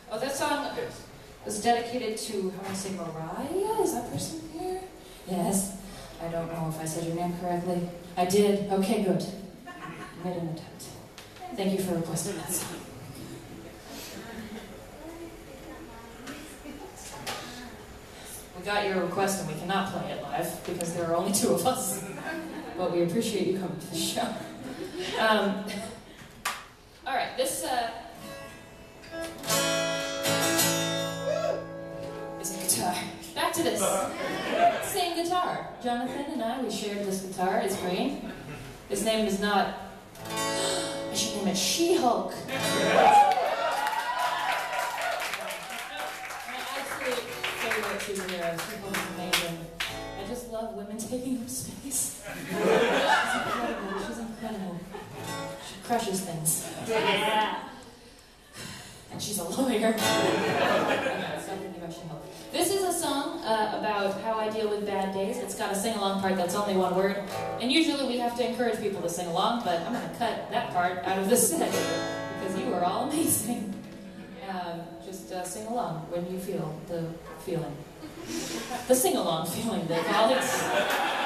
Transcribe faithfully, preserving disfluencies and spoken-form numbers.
Oh, that song was dedicated to, how do I say, Mariah? Is that person here? Yes. I don't know if I said your name correctly. I did. Okay, good. I made an attempt. Thank you for requesting that song. We got your request and we cannot play it live because there are only two of us. But we appreciate you coming to the show. Um, all right, this uh, is a guitar. Back to this. Same guitar. Jonathan and I, we shared this guitar. It's green. His name is not... I should name it She-Hulk. Superhero. She-Hulk is amazing. I just love women taking up space. She's incredible. She's incredible. She crushes things. Yeah. And she's a lawyer. Something about She-Hulk. This is a song uh, about how I deal with bad days. It's got a sing-along part that's only one word. And usually we have to encourage people to sing along, but I'm going to cut that part out of the set because you are all amazing. Um, just uh, sing along when you feel the feeling. The sing-along feeling, they call it.